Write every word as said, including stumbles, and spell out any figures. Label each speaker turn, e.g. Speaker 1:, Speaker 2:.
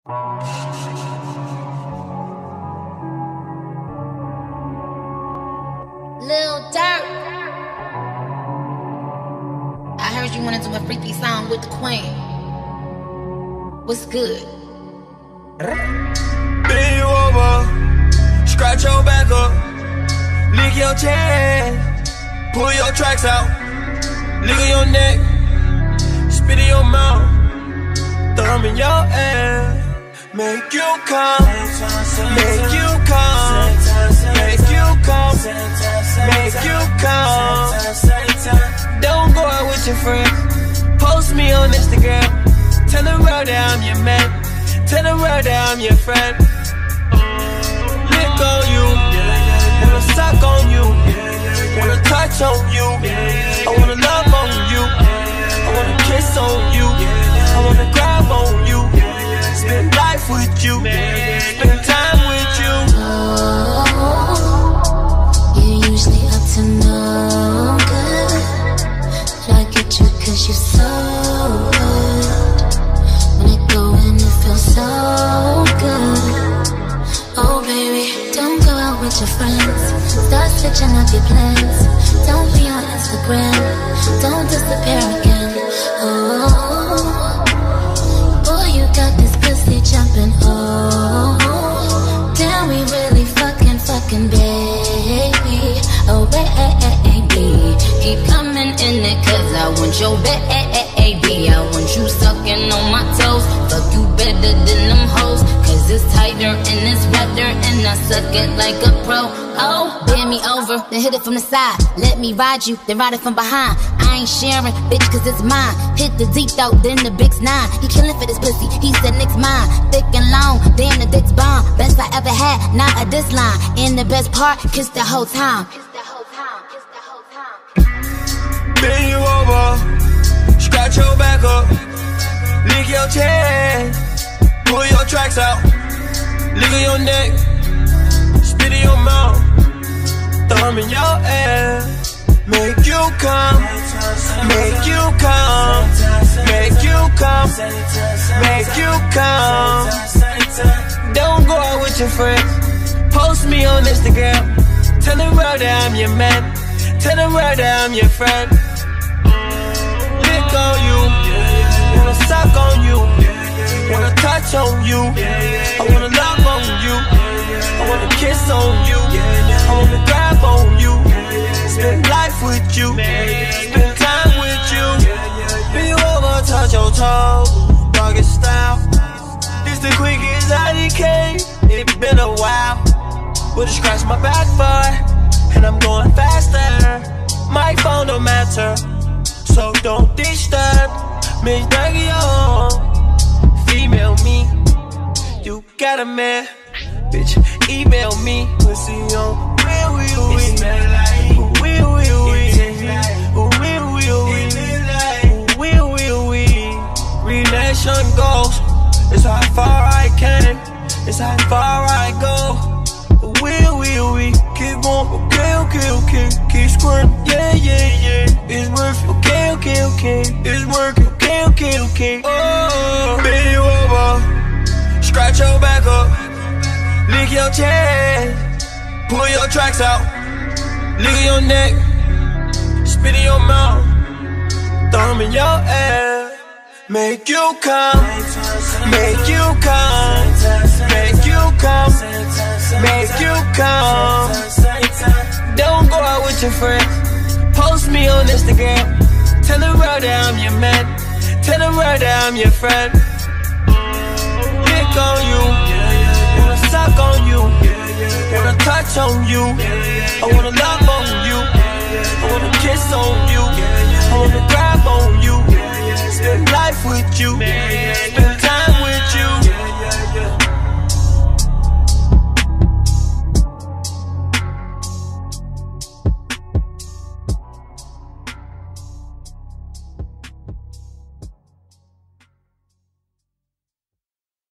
Speaker 1: Lil Durk, I heard you wanna do a freaky song with the queen. What's good?
Speaker 2: Bend you over, scratch your back up, lick your chest, pull your tracks out, lick on your neck, spit in your mouth, thumb in your ass. Make you come, make you come, make you come, make you come. Don't go out with your friends, post me on Instagram. Tell the world that I'm your man, tell the world that I'm your friend. Lick on you, wanna suck on you, wanna touch on you, I wanna love on you, I wanna kiss on you, I wanna grab on you, spend life with you, spend time with you.
Speaker 3: Oh, you're usually up to no good, but I get you cause you're so good. When I go in it feels so good. Oh baby, don't go out with your friends, start switching up your plans. Don't be on Instagram, don't disappear again. Oh, boy, you got this pussy jumping. Oh, damn, we really fucking, fucking, baby. Oh, baby, keep coming in it cause I want your baby. I want you sucking on my toes, fuck you better than them hoes, cause it's tighter and it's wetter and I suck it like a pro. Oh, bend me over, then hit it from the side. Let me ride you, then ride it from behind. I ain't sharing, bitch, cause it's mine. Hit the deep throat, then the big's nine. He killing for this pussy, he said next mine. Thick and long, damn the dick's bomb. Best I ever had, not a diss line. And the best part, kiss the whole time. Kiss the whole time, kiss the whole time.
Speaker 2: Bend you over, scratch your back up, lick your chest, pull your tracks out, lick on your neck, spit in your mouth, thumb in your ass. Make you come, make you come, make you come, make you come. Don't go out with your friends, post me on Instagram. Tell the world that I'm your man, tell the world that I'm your friend. Lick on you, wanna suck on you, wanna touch on you, I wanna love on you, I wanna kiss on you, I wanna grab on you, spend life with you, spend time with you. Bend you over, touch your toes, doggy style. This the quickest I D K, it been a while. Would've scratched my back, boy, and I'm going faster. My phone don't matter, so don't disturb. Miss Durk, female me, you got a man, bitch, email me. Pussy on real, real, it smell like real, real, real, real, real, real, real, real. Relation goes, it's how far I came, it's how far I go. Real, real, real, keep on, okay, okay, okay, keep squirting, yeah, yeah, yeah, it's worth it, okay, okay, okay, it's working, okay, okay, okay. Oh, bend you over, scratch your back up, lick your chest, pull your tracks out, lick on your neck, spit in your mouth, thumb in your ass. Make you come, make you come, make you come, make you come. Don't go out with your friends, post me on Instagram. Tell the world that I'm your man, tell the world that I'm your friend. Lick on you, wanna suck on you, wanna touch on you, I wanna love on you, I wanna kiss on you, I wanna grab on you, spend life with you.